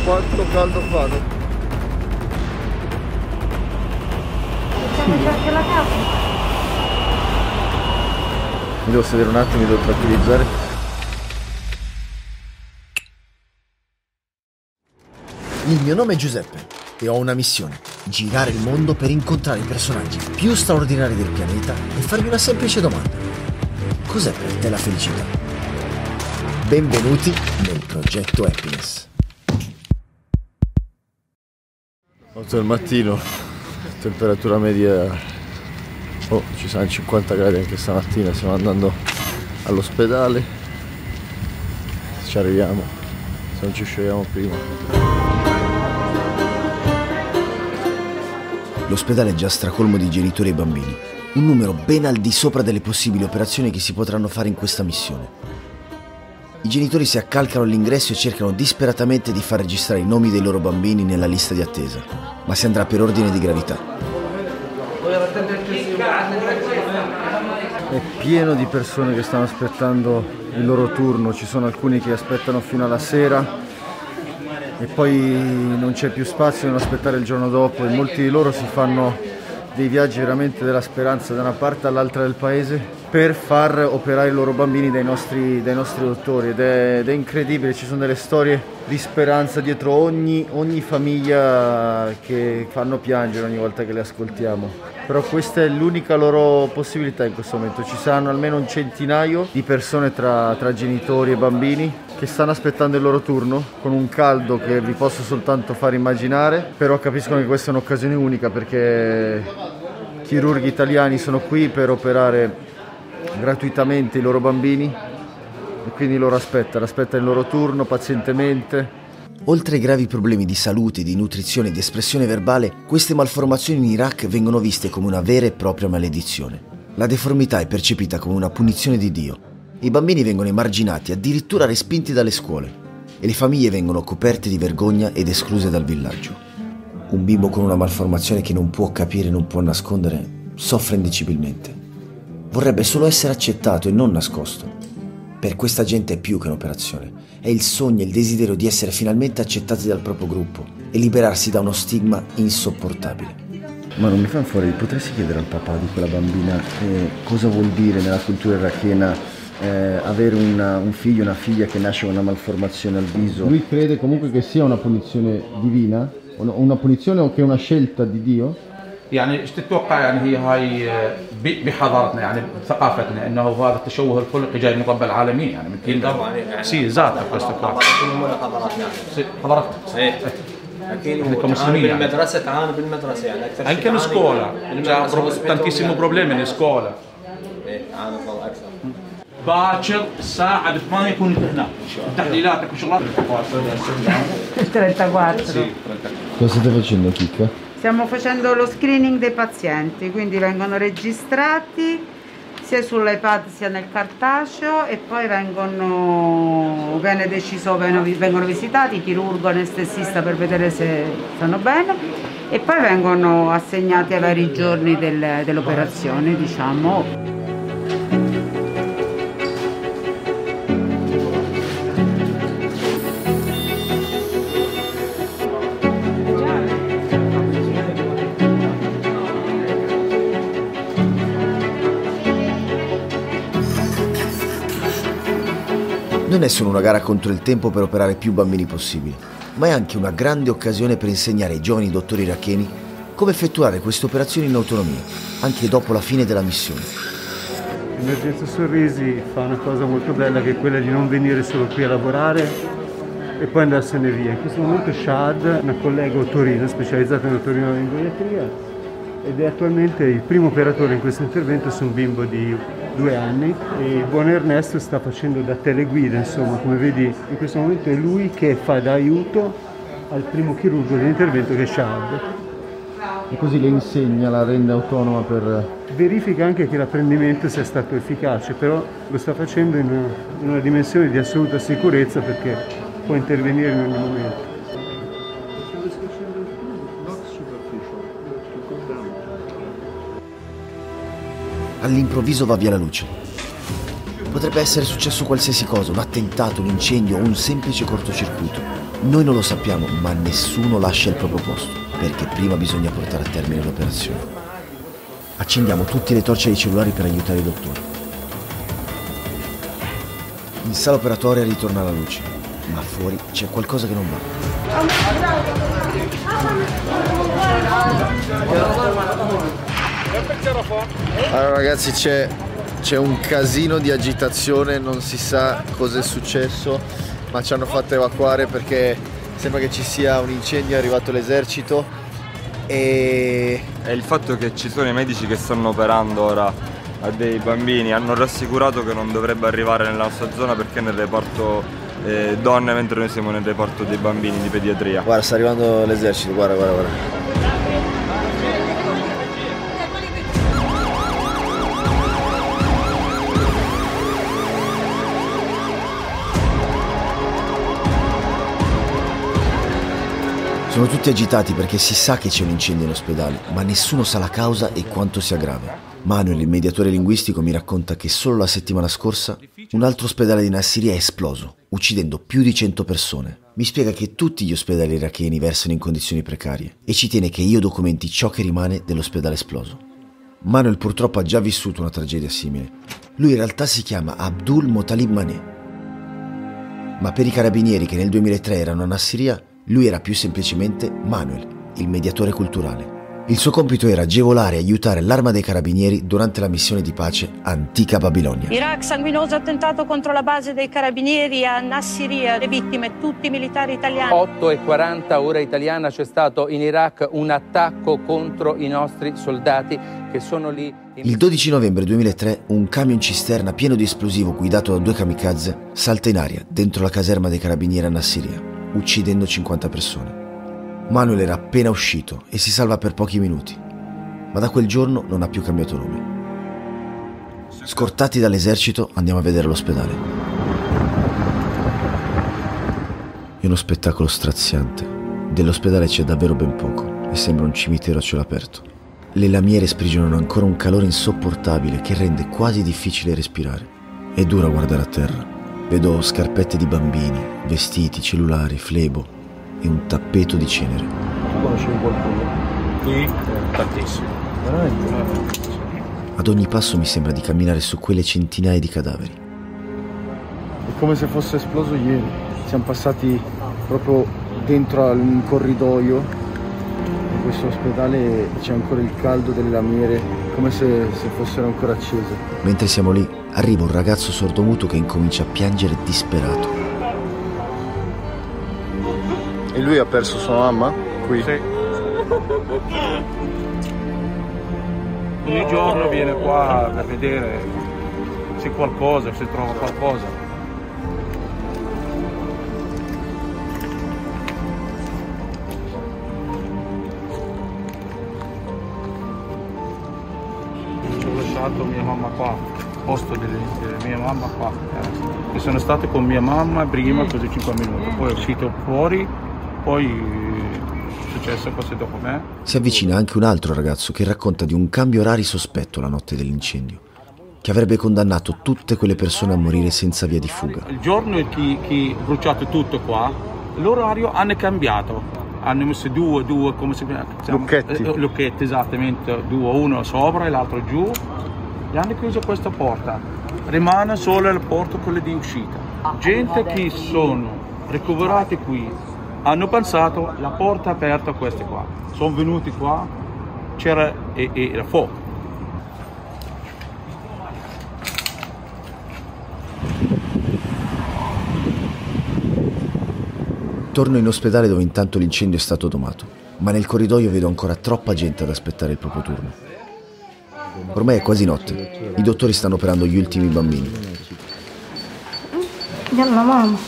quanto caldo fa. Facciamo anche la casa. Mi devo sedere un attimo, mi devo tranquillizzare. Il mio nome è Giuseppe e ho una missione: girare il mondo per incontrare i personaggi più straordinari del pianeta e farmi una semplice domanda: cos'è per te la felicità? Benvenuti nel progetto Happiness. 8 del mattino, temperatura media, ci saranno 50 gradi anche stamattina, stiamo andando all'ospedale, ci arriviamo, se non ci sciogliamo prima. L'ospedale è già stracolmo di genitori e bambini, un numero ben al di sopra delle possibili operazioni che si potranno fare in questa missione. I genitori si accalcano all'ingresso e cercano disperatamente di far registrare i nomi dei loro bambini nella lista di attesa, ma si andrà per ordine di gravità. È pieno di persone che stanno aspettando il loro turno, ci sono alcuni che aspettano fino alla sera e poi non c'è più spazio nell'aspettare il giorno dopo, e molti di loro si fanno dei viaggi veramente della speranza da una parte all'altra del paese per far operare i loro bambini dai nostri dottori, ed è incredibile. Ci sono delle storie di speranza dietro ogni famiglia che fanno piangere ogni volta che le ascoltiamo, però questa è l'unica loro possibilità in questo momento. Ci saranno almeno un centinaio di persone tra genitori e bambini che stanno aspettando il loro turno con un caldo che vi posso soltanto far immaginare, però capiscono che questa è un'occasione unica perché chirurghi italiani sono qui per operare gratuitamente i loro bambini e quindi loro aspettano il loro turno pazientemente. Oltre ai gravi problemi di salute, di nutrizione e di espressione verbale, queste malformazioni in Iraq vengono viste come una vera e propria maledizione. La deformità è percepita come una punizione di Dio. I bambini vengono emarginati, addirittura respinti dalle scuole, e le famiglie vengono coperte di vergogna ed escluse dal villaggio. Un bimbo con una malformazione che non può capire, non può nascondere, soffre indicibilmente. Vorrebbe solo essere accettato e non nascosto. Per questa gente è più che un'operazione. È il sogno e il desiderio di essere finalmente accettati dal proprio gruppo e liberarsi da uno stigma insopportabile. Ma non mi fanno fuori, potresti chiedere al papà di quella bambina cosa vuol dire nella cultura irachena avere un figlio, una figlia che nasce con una malformazione al viso? Lui crede comunque che sia una punizione divina, una punizione o che è una scelta di Dio? يعني ايش تتوقع يعني هي هاي بحضارتنا يعني بثقافتنا انه هذا التشوه الخلقي جاي من رب العالمين يعني من طبعا يعني سي ذاتك قصدك حضاراتنا حضرتك صحيح اكيد بالمدرسه تعانوا بالمدرسه يعني اكثر شيء anche in scuola tantissimo problemi in scuola تعانوا اكثر باكر الساعه 8 يكون هنا تحليلاتك وشغلاتك 34. Cosa state facendo, Chicca? Stiamo facendo lo screening dei pazienti, quindi vengono registrati sia sull'iPad sia nel cartaceo e poi viene deciso, vengono visitati il chirurgo anestesista per vedere se stanno bene e poi vengono assegnati ai vari giorni dell'operazione, diciamo. Non è solo una gara contro il tempo per operare più bambini possibili, ma è anche una grande occasione per insegnare ai giovani dottori iracheni come effettuare queste operazioni in autonomia, anche dopo la fine della missione. Emergenza Sorrisi fa una cosa molto bella, che è quella di non venire solo qui a lavorare e poi andarsene via. In questo momento Shad, una collega a Torino, specializzata in otorinoringoiatria, ed è attualmente il primo operatore in questo intervento su un bimbo di 2 anni, e il buon Ernesto sta facendo da teleguida, insomma, come vedi in questo momento è lui che fa da aiuto al primo chirurgo dell'intervento, che è Shad. E così le insegna, la rende autonoma per... Verifica anche che l'apprendimento sia stato efficace, però lo sta facendo in una dimensione di assoluta sicurezza perché può intervenire in ogni momento. All'improvviso va via la luce. Potrebbe essere successo qualsiasi cosa, un attentato, un incendio o un semplice cortocircuito. Noi non lo sappiamo, ma nessuno lascia il proprio posto, perché prima bisogna portare a termine l'operazione. Accendiamo tutte le torce dei cellulari per aiutare i dottori. In sala operatoria ritorna la luce, ma fuori c'è qualcosa che non va. Allora ragazzi, c'è un casino di agitazione, non si sa cosa è successo, ma ci hanno fatto evacuare perché sembra che ci sia un incendio, è arrivato l'esercito e il fatto che ci sono i medici che stanno operando ora a dei bambini, hanno rassicurato che non dovrebbe arrivare nella nostra zona perché nel reparto donne, mentre noi siamo nel reparto dei bambini di pediatria. Guarda, sta arrivando l'esercito, guarda. Sono tutti agitati perché si sa che c'è un incendio in ospedale, ma nessuno sa la causa e quanto sia grave. Manuel, il mediatore linguistico, mi racconta che solo la settimana scorsa un altro ospedale di Nassiriya è esploso, uccidendo più di 100 persone. Mi spiega che tutti gli ospedali iracheni versano in condizioni precarie e ci tiene che io documenti ciò che rimane dell'ospedale esploso. Manuel purtroppo ha già vissuto una tragedia simile. Lui in realtà si chiama Abdul Motalib Maneh. Ma per i carabinieri che nel 2003 erano a Nassiriya, lui era più semplicemente Manuel, il mediatore culturale. Il suo compito era agevolare e aiutare l'Arma dei Carabinieri durante la missione di pace Antica Babilonia. Iraq, sanguinoso attentato contro la base dei Carabinieri a Nassiriya, le vittime tutti militari italiani. 8:40 ora italiana, c'è stato in Iraq un attacco contro i nostri soldati che sono lì. Il 12 novembre 2003 un camion cisterna pieno di esplosivo guidato da 2 kamikaze salta in aria dentro la caserma dei Carabinieri a Nassiriya, uccidendo 50 persone. Manuel era appena uscito e si salva per pochi minuti, ma da quel giorno non ha più cambiato nome. Scortati dall'esercito andiamo a vedere l'ospedale. È uno spettacolo straziante. Dell'ospedale c'è davvero ben poco e sembra un cimitero a cielo aperto. Le lamiere sprigionano ancora un calore insopportabile che rende quasi difficile respirare. È dura guardare a terra. Vedo scarpette di bambini, vestiti, cellulari, flebo e un tappeto di cenere. Conosci qualcuno? Qui? Tantissimo. Veramente? Ad ogni passo mi sembra di camminare su quelle centinaia di cadaveri. È come se fosse esploso ieri. Siamo passati proprio dentro a un corridoio di questo ospedale e c'è ancora il caldo delle lamiere, come se fossero ancora accese. Mentre siamo lì, arriva un ragazzo sordomuto che incomincia a piangere disperato. E lui ha perso sua mamma? Qui? Sì. Ogni giorno viene qua per vedere se qualcosa, se trova qualcosa. Ci ho lasciato mia mamma qua, al posto della mia mamma qua. E sono stato con mia mamma prima, così 5 minuti, poi è uscito fuori. Poi è successo cose dopo me. Si avvicina anche un altro ragazzo che racconta di un cambio orari sospetto la notte dell'incendio, che avrebbe condannato tutte quelle persone a morire senza via di fuga. Il giorno che ha bruciato tutto qua, l'orario hanno cambiato. Hanno messo due come si chiama? Lucchetti, esattamente, uno sopra e l'altro giù. E hanno chiuso questa porta. Rimane solo la porta quella di uscita. Gente che sono ricoverati qui. Hanno pensato la porta aperta a questi qua. Sono venuti qua, c'era il fuoco. Torno in ospedale dove intanto l'incendio è stato domato, ma nel corridoio vedo ancora troppa gente ad aspettare il proprio turno. Ormai è quasi notte, i dottori stanno operando gli ultimi bambini. Yalla mamma.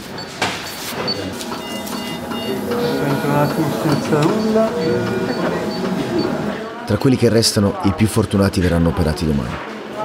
Tra quelli che restano, i più fortunati verranno operati domani.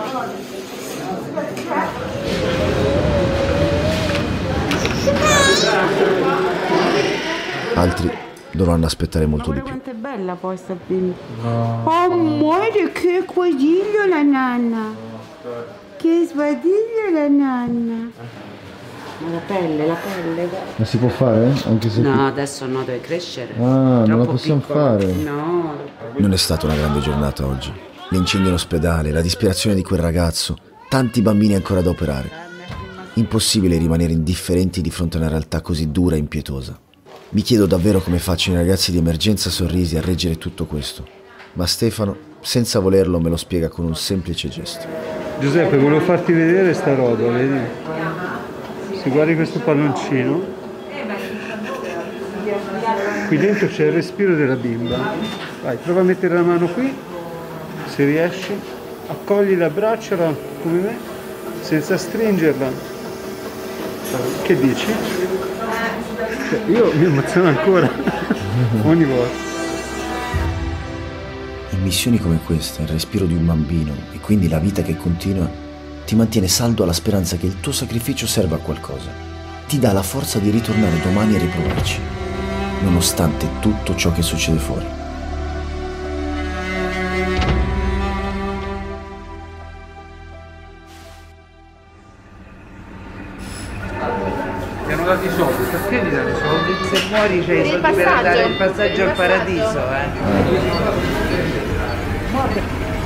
Altri dovranno aspettare molto di più. Quanto è bella poi sta bimba. Oh amore, che cosiglio la nanna. Che Che sbadiglio la nonna. La pelle. Ma si può fare? Anche se no, adesso no, deve crescere. Ah, non la possiamo fare. No. Non è stata una grande giornata oggi. L'incendio in ospedale, la disperazione di quel ragazzo, tanti bambini ancora da operare. Impossibile rimanere indifferenti di fronte a una realtà così dura e impietosa. Mi chiedo davvero come facciano i ragazzi di Emergenza Sorrisi a reggere tutto questo. Ma Stefano, senza volerlo, me lo spiega con un semplice gesto. Giuseppe, volevo farti vedere sta roba, vedi? Se guardi questo palloncino, qui dentro c'è il respiro della bimba. Vai, prova a mettere la mano qui, se riesci, accogli l'abbracciala come me, senza stringerla. Che dici? Io mi emoziono ancora, ogni volta. In missioni come questa, il respiro di un bambino e quindi la vita che continua ti mantiene saldo alla speranza che il tuo sacrificio serva a qualcosa. Ti dà la forza di ritornare domani e riprovarci, nonostante tutto ciò che succede fuori. Ti hanno dato i soldi, perché gli danno i soldi? Se muori c'hai i soldi per andare il passaggio al paradiso,